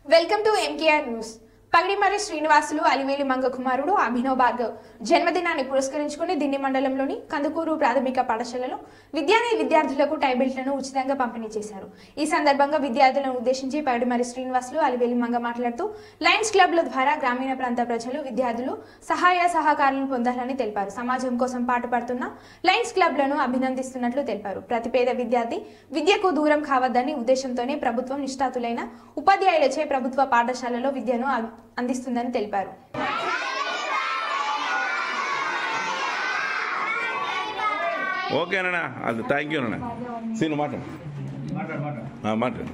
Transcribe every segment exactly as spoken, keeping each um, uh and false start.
Welcome to MKR news. Pagadimarri Srinivasulu Alivelu Manga కుమారుడు అభినవ్ భార్గవ్ జన్మదినాన్ని పురస్కరించుకుని దిండి మండలంలోని కందుకూరు ప్రాథమిక పాఠశాలలో విద్యార్థి విద్యార్థులకు టైబెల్ట్లను ఉచితంగా పంపిణీ చేశారు. ఈ సందర్భంగా విద్యార్థులను ఉద్దేశించి పగడిమర్రి శ్రీనివాసులు అలివేలి మంగ మాట్లాడుతూ లయన్స్ క్లబ్ల ద్వారా గ్రామీణ ప్రాంత ప్రజలు విద్యార్థులు సహాయ సహకారాలను పొందాలని తెలిపారు. సమాజం కోసం పాటుపడుతున్న లయన్స్ క్లబ్లను అభినందిస్తున్నట్లు తెలిపారు. ప్రతి పేద విద్యార్థి విద్యకు దూరం కావద్దని ఉద్దేశంతోనే ప్రభుత్వం నిష్ఠాతులైన ఉపాధ్యాయులచే ప్రభుత్వ పాఠశాలలో విద్యను అందిస్తుందని తెలిపారు. ఓకేనా, అది థ్యాంక్ యూ అన్న. సీను మాట్లాడు మాట్లాడు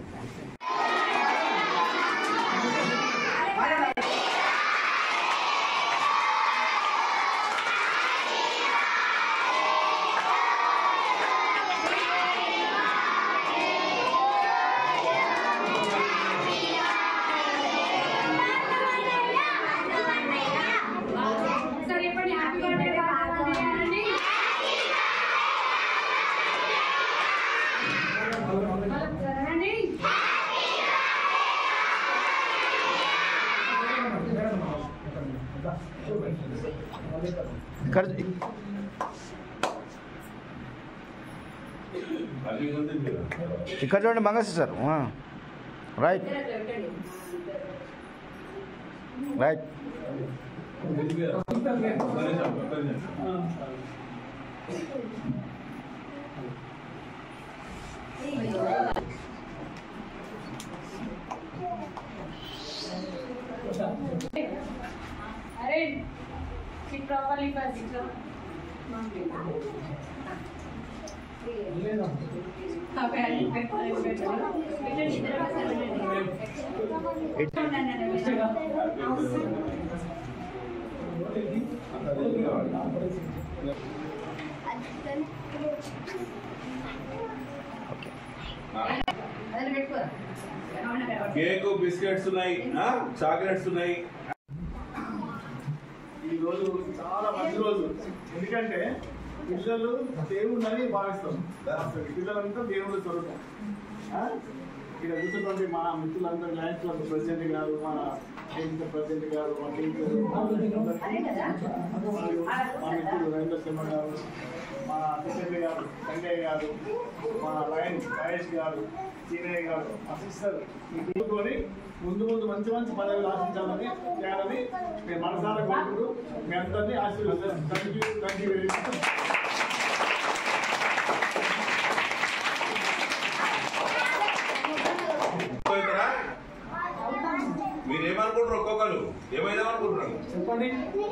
ఇక్కడ చూడండి మంగస్ సార్. రైట్ రైట్ अरे sit properly पर sit కేక్ బిస్కెట్స్ ఉన్నాయి, చాక్లెట్స్ ఉన్నాయి. ఈ రోజు చాలా మంచి రోజు, ఎందుకంటే పిల్లలు దేవుడిని భావిస్తాం. పిల్లలంతా దేవుడు స్వరూపం. ఇక్కడ చూసినటువంటి మా మిత్రులందరూ లయన్స్ క్లబ్ ప్రెసిడెంట్ గారు, మన ప్రెసిడెంట్ గారు, మా మా మిత్రులు రవీంద్ర సింహ గారు, మా సెక్రటరీ గారు సంజయ్ గారు, మా లయన్ మహేష్ గారు, సీనయ్య గారు, మా సిస్టర్ కూర్చొని ముందు ముందు మంచి మంచి పదవులు ఆశించాలని చేయాలని మేము మనసారా కోరుకుంటూ మీ అందరినీ ఆశీర్వదిస్తాం. Thank you thank you very much. మీరేమనుకుంటారు? ఒక్కొక్కరు ఏమైందామనుకుంటున్నారు చెప్పండి.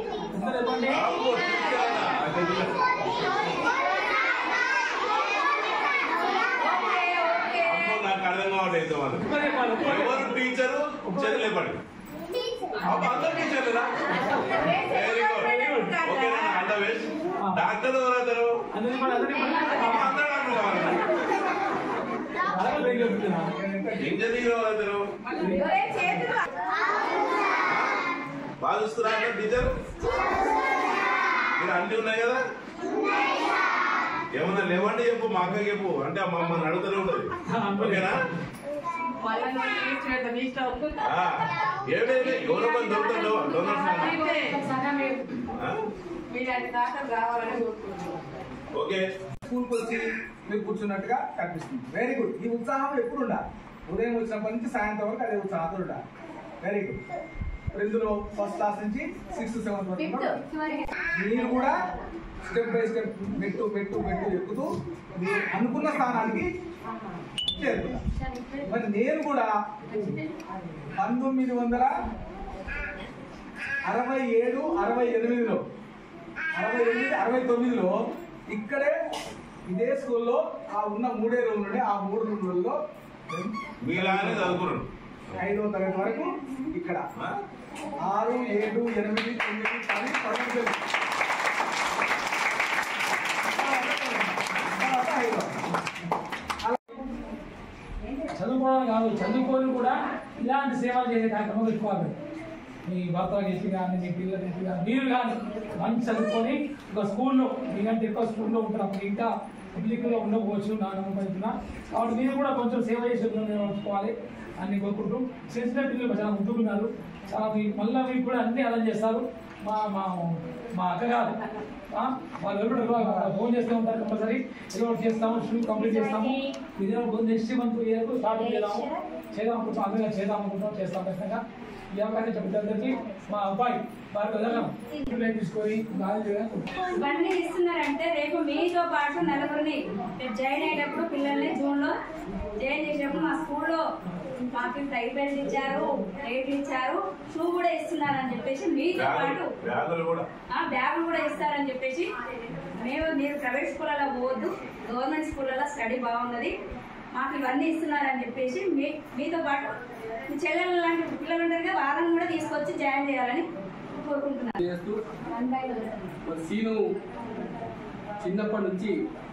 నాకు అర్థం కావట్లేదు. వాళ్ళు ఎవరు టీచరు చదిలేపండి. అందరు టీచర్లేదా? Very good. ఓకేనా? All the best. డాక్టర్ ఎవరు అవుతారు? అందరు డాక్టర్ కావాలి. ఇంజనీర్ ఎవరు అవుతారు? బాగా చూస్తున్నారా టీచర్? మీరు అన్నీ ఉన్నాయి కదా? ఏమన్నా లేవండి చెప్పు, మా అక్క చెప్పు, అంటే మమ్మల్ని అడుగుతూనే ఉంటుంది. ఓకేనా? ఏమి ఎవరో మంది దొరుకుతాడు డోనర్స్. ఓకే, స్కూల్కి వచ్చి మీరు కూర్చున్నట్టుగా కనిపిస్తుంది. Very good. ఈ ఉత్సాహం ఎప్పుడు ఉండాలి. ఉదయం వచ్చినప్పటి నుంచి సాయంత్రం వరకు అదే ఉత్సాహంతో ఉండాలి. Very good. ఇందులో ఫస్ట్ క్లాస్ నుంచి సిక్స్త్ సెవెంత్ వరకు మీరు కూడా స్టెప్ బై స్టెప్ మెట్టు మెట్టు మెట్టు ఎక్కుతూ మీరు అనుకున్న స్థానానికి చేరుకున్నారు. మరి నేను కూడా పంతొమ్మిది వందల అరవై ఏడు అరవై ఎనిమిదిలో అరవై ఎనిమిది అరవై తొమ్మిదిలో ఇక్కడే ఇదే స్కూల్లో ఆ ఉన్న మూడే రూమ్లు ఉండే ఆ మూడు రూమ్లలో మీలానే చదువుకున్నాడు. ఐదవ తరగతి వరకు ఇక్కడ ఆరు ఏడు ఎనిమిది తొమ్మిది పది పదకొండు చదువుకోవడం కాదు, చదువుకొని కూడా ఇలాంటి సేవలు చేసే కార్యక్రమం ఎక్కువ. మీ భర్త చేసి కానీ మీ పిల్లలు చేసి కానీ మీరు కానీ మంచి చదువుకొని ఒక స్కూల్లో మీకంటే ఎక్కువ స్కూల్లో ఉంటారు. ఇంకా పబ్లిక్లో ఉండకపోవచ్చు, నా నమ్మకం. కాబట్టి మీరు కూడా కొంచెం సేవ చేసి ఉంచుకోవాలి. అన్ని కోరుకుంటూ చేసిన పిల్లలు చాలా ముందుకున్నారు. చాలా మీ మళ్ళీ మీకు కూడా అన్ని అలా చేస్తారు. మా మా మా అక్కగారు వాళ్ళు ఎవరు ఫోన్ చేస్తూ ఉంటారు. కంపల్సరీ ఏదో ఒకటి చేస్తాము, షూట్ కంప్లీట్ చేస్తాము. ఇదే నెక్స్ట్ మంత్ ఇయర్ స్టార్ట్ చేద్దాము చేద్దాం అనుకుంటాం. అందరిగా చేద్దాం అనుకుంటాం, చేస్తాం ఖచ్చితంగా. ఈ అవకాశం చెప్తారికి మా అబ్బాయి వారి తీసుకొని ఇవన్నీ ఇస్తున్నారంటే రేపు మీతో పాటు నలుగురిని రేపు జాయిన్ అయ్యేటప్పుడు పిల్లల్ని జూన్ లో జాయిన్ చేసేటప్పుడు మా స్కూల్లో మాకు టై బెల్ట్ ఇచ్చారు, రేట్లు ఇచ్చారు, షూ కూడా ఇస్తున్నారని చెప్పేసి మీతో పాటు బ్యాగులు కూడా ఇస్తారని చెప్పేసి మేము మీరు ప్రైవేట్ స్కూళ్ళలో పోవద్దు, గవర్నమెంట్ స్కూళ్ళలో స్టడీ బాగున్నది, మాకు ఇవన్నీ ఇస్తున్నారని చెప్పేసి మీ మీతో పాటు మీ చెల్లెలు లాంటి పిల్లలు ఉంటారు కదా వాళ్ళని కూడా తీసుకొచ్చి జాయిన్ చేయాలని కోరుకుంటున్నాను. సీను చిన్నప్పటి నుంచి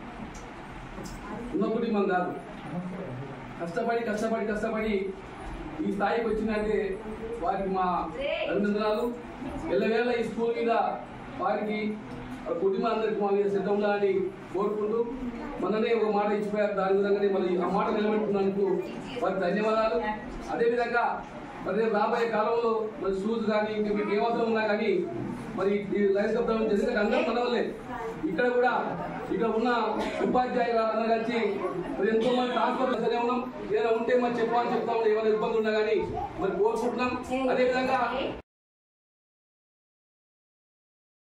ఉన్న కుటుంబం కాదు, కష్టపడి కష్టపడి కష్టపడి ఈ స్థాయికి వచ్చిందంటే వారికి మా అభినందనాలు. ఎల్లవేళ ఈ స్కూల్ మీద వారికి కుటుంబం అందరికి మా మీద శ్రద్ధ ఉండాలని కోరుకుంటూ మొన్ననే ఒక మాట ఇచ్చిపోయారు, దాని విధంగానే మరి ఆ మాట నిలబెట్టుకున్నందుకు వారికి ధన్యవాదాలు. అదేవిధంగా మరి రాబోయే కాలంలో మరి షూస్ కానీ ఇంకా మీకు ఏ అవసరం ఉన్నా కానీ మరి లైన్స్ కప్తాం ఎందుకంటే అందరూ మనవలే. ఇక్కడ కూడా ఇక్కడ ఉన్న ఉపాధ్యాయులు అందరూ కలిసి మరి ఎంతో మంది ట్రాన్స్ఫర్ సరే ఉన్నాం, ఏదైనా ఉంటే మరి చెప్పాలని చెప్తాం, ఏమైనా ఇబ్బందులు ఉన్నా కానీ మరి కోరుకుంటున్నాం. అదేవిధంగా